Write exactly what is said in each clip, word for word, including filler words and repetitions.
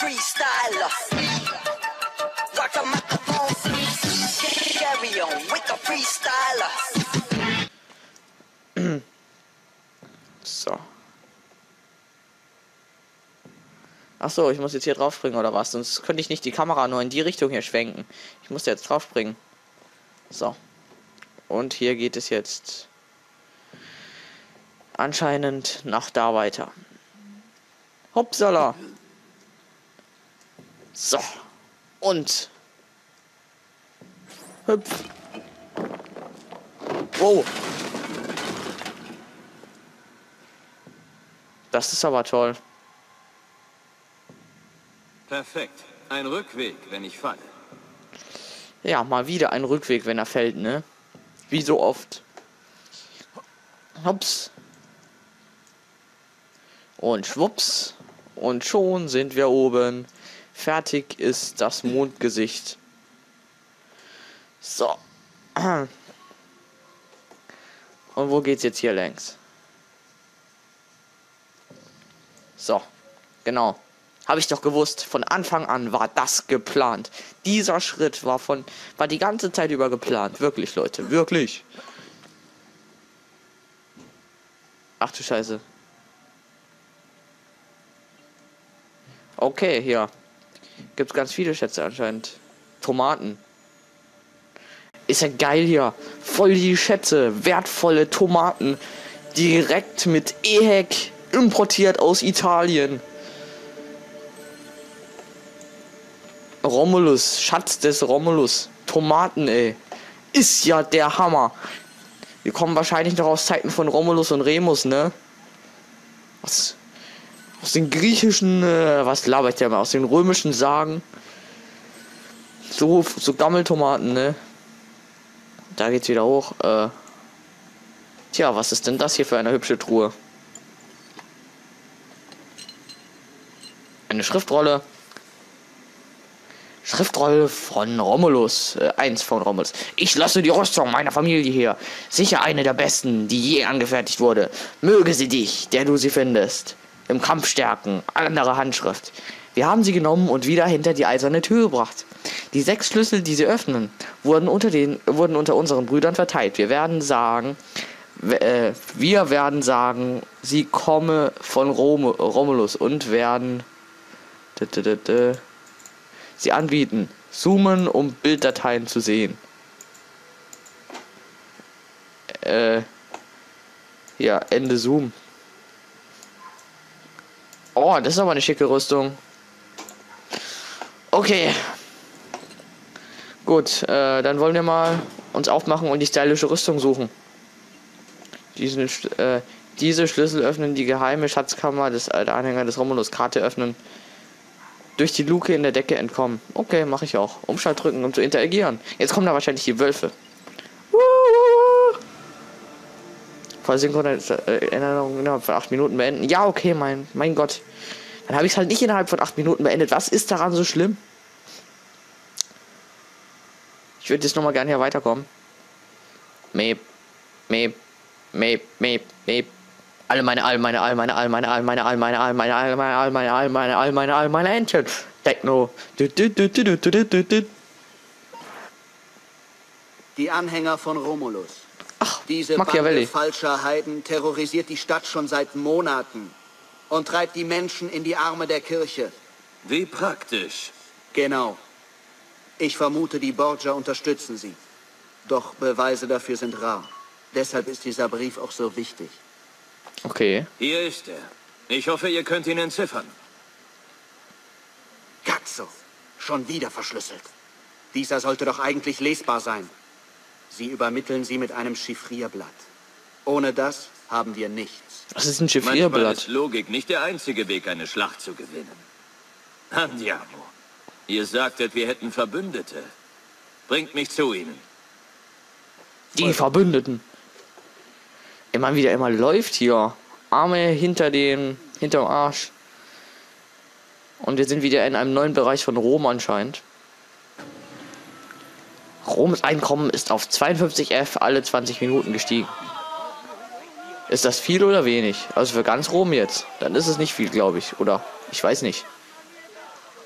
freestyler. Rock the microphone, carry on with the freestyler. So. Ach so, ich muss jetzt hier drauf springen oder was? Sonst könnte ich nicht die Kamera nur in die Richtung hier schwenken. Ich muss jetzt drauf springen. So. Und hier geht es jetzt anscheinend nach da weiter. Hoppsala. So. Und. Hüpf. Wow. Das ist aber toll. Perfekt. Ein Rückweg, wenn ich falle. Ja, mal wieder ein Rückweg, wenn er fällt, ne? Wie so oft. Hops. Und schwupps. Und schon sind wir oben. Fertig ist das Mondgesicht. So. Und wo geht's jetzt hier längs? So. Genau. Habe ich doch gewusst. Von Anfang an war das geplant. Dieser Schritt war von war die ganze Zeit über geplant. Wirklich, Leute. Wirklich. Ach du Scheiße. Okay, hier gibt's ganz viele Schätze anscheinend. Tomaten. Ist ja geil hier. Voll die Schätze. Wertvolle Tomaten. Direkt mit E-Heck importiert aus Italien. Romulus. Schatz des Romulus. Tomaten, ey. Ist ja der Hammer. Wir kommen wahrscheinlich noch aus Zeiten von Romulus und Remus, ne? Was? Aus den griechischen, äh, was laber ich denn mal? Aus den römischen Sagen. So, so Gammeltomaten, ne? Da geht's wieder hoch. Äh. Tja, was ist denn das hier für eine hübsche Truhe? Eine Schriftrolle. Schriftrolle von Romulus. Äh, eins von Romulus. Ich lasse die Rüstung meiner Familie hier. Sicher eine der besten, die je angefertigt wurde. Möge sie dich, der du sie findest, im Kampf stärken. Andere Handschrift. Wir haben sie genommen und wieder hinter die eiserne Tür gebracht. Die sechs Schlüssel, die sie öffnen, wurden unter den wurden unter unseren Brüdern verteilt. Wir werden sagen, äh, wir werden sagen, sie komme von Rom Romulus und werden sie anbieten. Zoomen, um Bilddateien zu sehen. Äh, ja, Ende Zoom. Oh, das ist aber eine schicke Rüstung. Okay. Gut, äh, dann wollen wir mal uns aufmachen und die stylische Rüstung suchen. Diesen, äh, diese Schlüssel öffnen die geheime Schatzkammer des äh, der Anhänger des Romulus. Karte öffnen. Durch die Luke in der Decke entkommen. Okay, mache ich auch. Umschalt drücken, um zu interagieren. Jetzt kommen da wahrscheinlich die Wölfe. Voll Synchronisierung innerhalb von acht Minuten beenden. Ja, okay, mein, mein Gott. Dann habe ich es halt nicht innerhalb von acht Minuten beendet. Was ist daran so schlimm? Ich würde jetzt nochmal gerne hier weiterkommen. Meep, meep, meep, meep, meep. Alle meine, all meine, all meine, all meine, all meine, all meine, all meine, all meine, all meine, all meine, all meine, all meine Entchen. Techno. Die Anhänger von Romulus. Ach, Diese Bande falscher Heiden terrorisiert die Stadt schon seit Monaten und treibt die Menschen in die Arme der Kirche. Wie praktisch. Genau. Ich vermute, die Borgia unterstützen sie. Doch Beweise dafür sind rar. Deshalb ist dieser Brief auch so wichtig. Okay. Hier ist er. Ich hoffe, ihr könnt ihn entziffern. Cazzo. Schon wieder verschlüsselt. Dieser sollte doch eigentlich lesbar sein. Sie übermitteln sie mit einem Chiffrierblatt. Ohne das haben wir nichts. Was ist ein Manchmal Chiffrierblatt? ist Logik nicht der einzige Weg, eine Schlacht zu gewinnen. Andiamo. Ihr sagtet, wir hätten Verbündete. Bringt mich zu ihnen. Die Verbündeten. Immer wieder immer läuft hier. Arme hinter den, hinterm Arsch. Und wir sind wieder in einem neuen Bereich von Rom anscheinend. Roms Einkommen ist auf zweiundfünfzig F alle zwanzig Minuten gestiegen. Ist das viel oder wenig? Also für ganz Rom jetzt. Dann ist es nicht viel, glaube ich. Oder? Ich weiß nicht.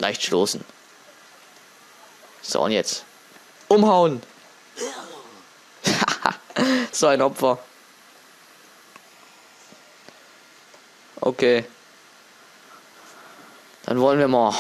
leicht stoßen. So, und jetzt. Umhauen. So ein Opfer. Okay. Dann wollen wir mal.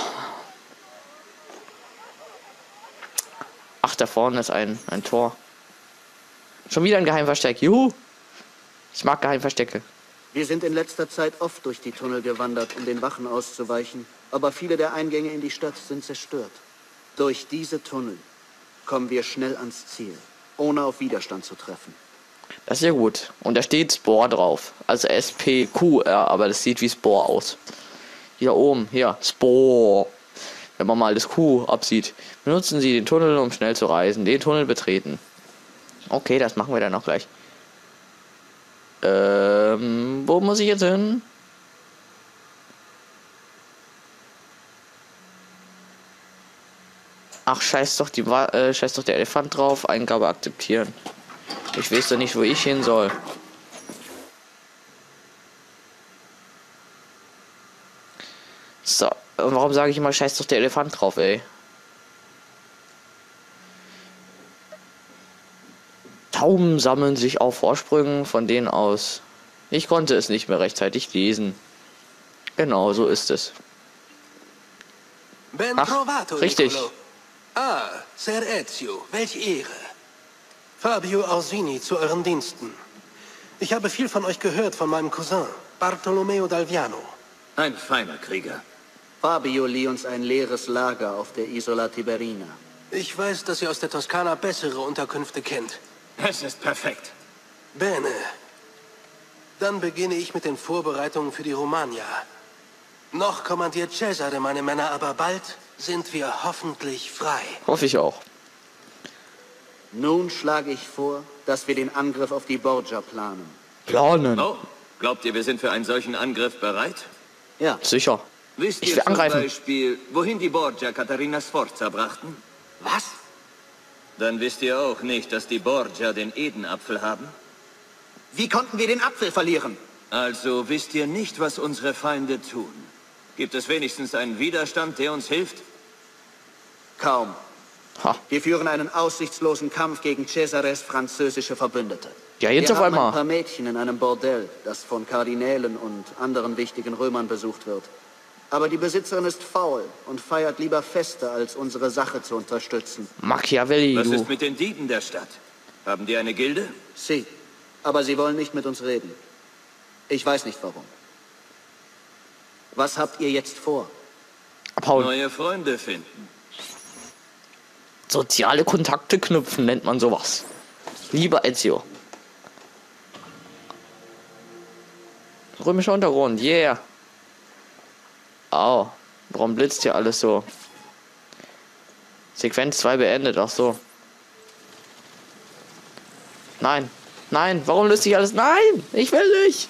Ach, da vorne ist ein, ein Tor. Schon wieder ein Geheimversteck. Juhu. Ich mag Geheimverstecke. Wir sind in letzter Zeit oft durch die Tunnel gewandert, um den Wachen auszuweichen. Aber viele der Eingänge in die Stadt sind zerstört. Durch diese Tunnel kommen wir schnell ans Ziel, ohne auf Widerstand zu treffen. Das ist ja gut. Und da steht Spore drauf. Also S P Q R, aber das sieht wie Spore aus. Hier oben, hier, Spore. Wenn man mal das Q absieht. Benutzen Sie den Tunnel, um schnell zu reisen. Den Tunnel betreten. Okay, das machen wir dann auch gleich. Ähm, wo muss ich jetzt hin? Ach, scheiß doch, die, äh, scheiß doch der Elefant drauf. Eingabe akzeptieren. Ich weiß doch nicht, wo ich hin soll. So, und warum sage ich immer, scheiß doch der Elefant drauf, ey? Tauben sammeln sich auf Vorsprüngen, von denen aus. Ich konnte es nicht mehr rechtzeitig lesen. Genau, so ist es. Ben Ach, trovato, richtig. Niccolo. Ah, Ser Ezio, welch Ehre. Fabio Orsini zu euren Diensten. Ich habe viel von euch gehört, von meinem Cousin, Bartolomeo d'Alviano. Ein feiner Krieger. Fabio lieh uns ein leeres Lager auf der Isola Tiberina. Ich weiß, dass ihr aus der Toskana bessere Unterkünfte kennt. Es ist perfekt. Bene. Dann beginne ich mit den Vorbereitungen für die Romagna. Noch kommandiert Cesare meine Männer, aber bald sind wir hoffentlich frei. Hoffe ich auch. Nun schlage ich vor, dass wir den Angriff auf die Borgia planen. Planen. Oh, glaubt ihr, wir sind für einen solchen Angriff bereit? Ja, Sicher. Wisst Ich ihr will zum angreifen. Beispiel, wohin die Borgia Katharina Sforza brachten? was? Dann wisst ihr auch nicht, dass die Borgia den Edenapfel haben? Wie konnten wir den Apfel verlieren? Also wisst ihr nicht, was unsere Feinde tun? Gibt es wenigstens einen Widerstand, der uns hilft? Kaum. Ha. Wir führen einen aussichtslosen Kampf gegen Cesares französische Verbündete. Ja, jetzt wir auf haben einmal. ein paar Mädchen in einem Bordell, das von Kardinälen und anderen wichtigen Römern besucht wird. Aber die Besitzerin ist faul und feiert lieber Feste, als unsere Sache zu unterstützen. Machiavelli, Was du. ist mit den Dieben der Stadt? Haben die eine Gilde? Sie. Aber sie wollen nicht mit uns reden. Ich weiß nicht warum. Was habt ihr jetzt vor? Abhauen. Neue Freunde finden. Soziale Kontakte knüpfen nennt man sowas. Lieber Ezio. Römischer Untergrund, yeah. Au, warum blitzt hier alles so? Sequenz zwei beendet, ach so. Nein, nein, warum löst sich alles? Nein, ich will nicht.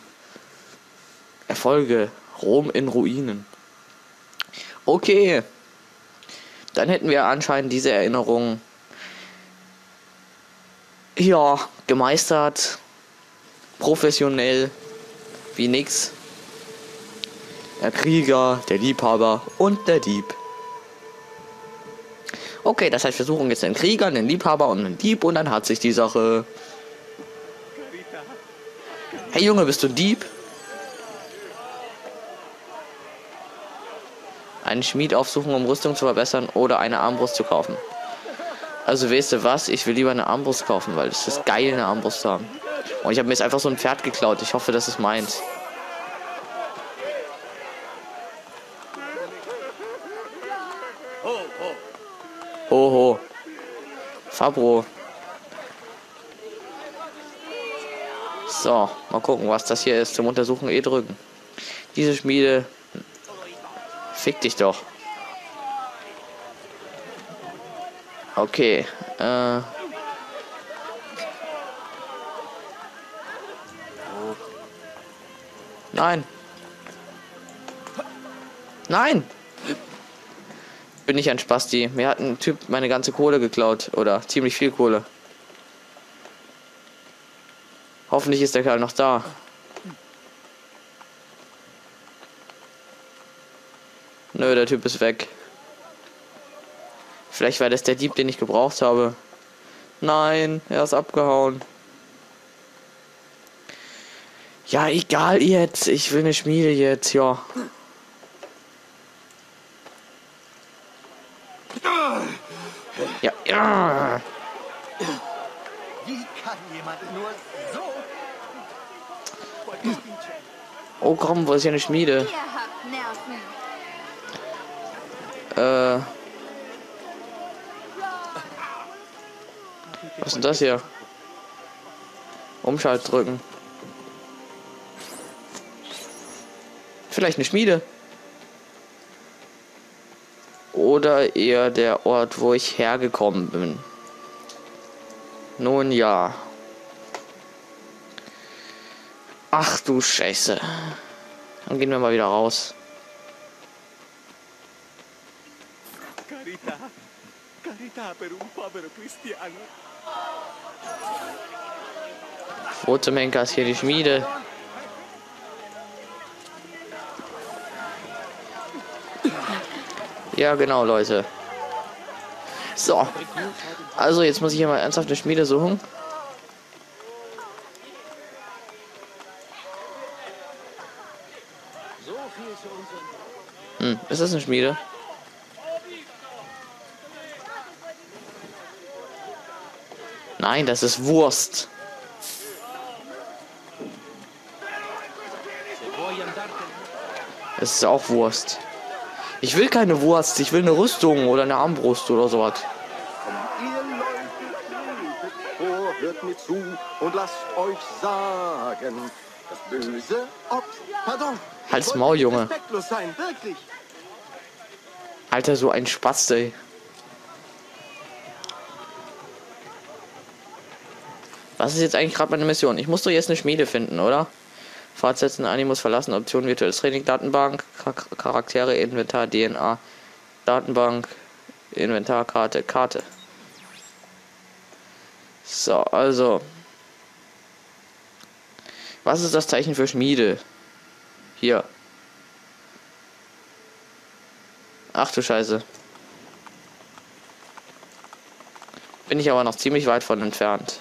Erfolge, Rom in Ruinen. Okay. Dann hätten wir anscheinend diese Erinnerung ja gemeistert, professionell wie nix. Der Krieger, der Liebhaber und der Dieb. Okay, das heißt, wir suchen jetzt einen Krieger, einen Liebhaber und einen Dieb und dann hat sich die Sache. Hey Junge, bist du ein Dieb? Einen Schmied aufsuchen, um Rüstung zu verbessern oder eine Armbrust zu kaufen. Also weißt du was? Ich will lieber eine Armbrust kaufen, weil es ist geil, eine Armbrust zu haben. Und ich habe mir jetzt einfach so ein Pferd geklaut. Ich hoffe, das ist meins. Hoho. Fabro. So, mal gucken, was das hier ist. Zum Untersuchen eh drücken. Diese Schmiede. Fick dich doch. Okay. Äh. Nein. Nein. Bin ich ein Spasti. Mir hat ein Typ meine ganze Kohle geklaut. Oder ziemlich viel Kohle. Hoffentlich ist der Kerl noch da. Nö, der Typ ist weg. Vielleicht war das der Dieb, den ich gebraucht habe. Nein, er ist abgehauen. Ja, egal jetzt. Ich will eine Schmiede jetzt, ja. Ja, ja. Wie kann jemand nur so... Oh komm, wo ist hier eine Schmiede? Ihr habt Nerven. Äh. Was ist denn das hier? Umschalt drücken. Vielleicht eine Schmiede. Oder eher der Ort, wo ich hergekommen bin. Nun ja. Ach du Scheiße. Dann gehen wir mal wieder raus. Carità, carità per un povero cristiano. Wo zum Henker ist hier die Schmiede? Ja, genau, Leute. So. Also, jetzt muss ich hier mal ernsthaft eine Schmiede suchen. Hm, ist das eine Schmiede? Nein, das ist Wurst. Es ist auch Wurst. Ich will keine Wurst, ich will eine Rüstung oder eine Armbrust oder sowas. Ihr Leute, vor, hört mir zu und lasst euch sagen, das Böse, ob, pardon, Halt's Maul, Junge. respektlos sein, wirklich. Alter, so ein Spast, ey. Was ist jetzt eigentlich gerade meine Mission? Ich muss doch jetzt eine Schmiede finden, oder? Fortsetzen, Animus verlassen, Option virtuelles Training, Datenbank, Charaktere, Inventar, D N A, Datenbank, Inventar, Karte, Karte. So, also. Was ist das Zeichen für Schmiede? Hier. Ach du Scheiße. Bin ich aber noch ziemlich weit von entfernt.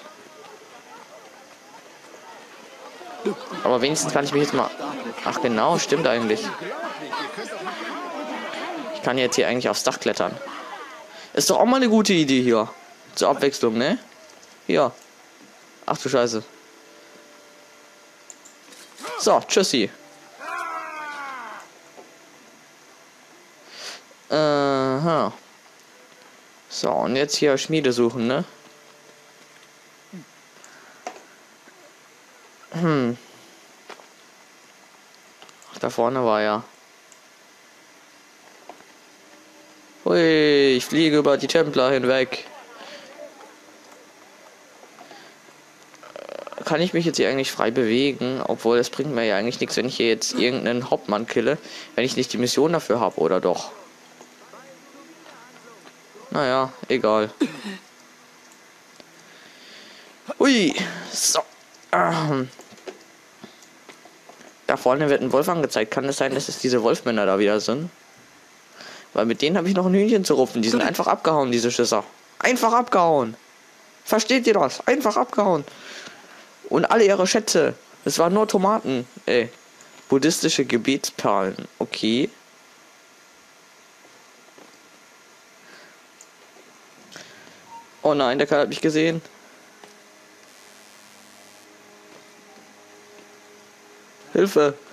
Aber wenigstens kann ich mich jetzt mal... Ach genau, stimmt eigentlich. Ich kann jetzt hier eigentlich aufs Dach klettern. Ist doch auch mal eine gute Idee hier. Zur Abwechslung, ne? Hier. Ach du Scheiße. So, tschüssi. Aha. So, und jetzt hier Schmiede suchen, ne? Hm. Ach, da vorne war ja. Hui, ich fliege über die Templer hinweg. Kann ich mich jetzt hier eigentlich frei bewegen? Obwohl, das bringt mir ja eigentlich nichts, wenn ich hier jetzt irgendeinen Hauptmann kille, wenn ich nicht die Mission dafür habe, oder doch? Naja, egal. Ui, so. Ähm. Da vorne wird ein Wolf angezeigt. Kann es sein, dass es diese Wolfmänner da wieder sind? Weil mit denen habe ich noch ein Hühnchen zu rupfen. Die sind einfach abgehauen, diese Schisser. Einfach abgehauen. Versteht ihr das? Einfach abgehauen. Und alle ihre Schätze. Es waren nur Tomaten. Ey. Buddhistische Gebetsperlen. Okay. Oh nein, der Kerl hat mich gesehen. Hilfe.